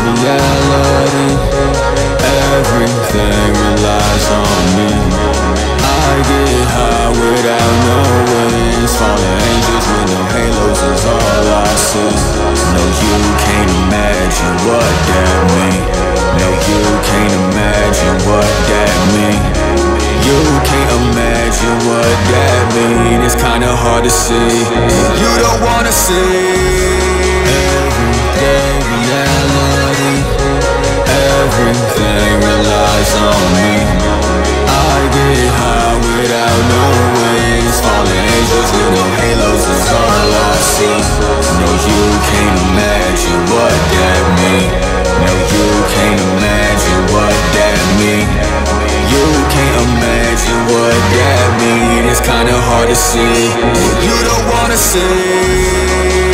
reality. Everything relies on me. I get high without no wings. Fallen angels with no halos is all I see. No, you can't imagine what that mean. No, you can't imagine what that mean. You can't imagine what that mean. It's kinda hard to see. You don't wanna see. Everyday reality. Everything relies on me. I get high without no wings. Fallen angels with no halos is all I see. No, you can't imagine what that mean. No, you can't imagine what that mean. You can't imagine what that mean. It's kinda hard to see. You don't wanna see.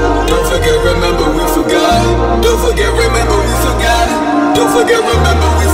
Don't forget, remember, we forgot. Don't forget, remember, we forgot.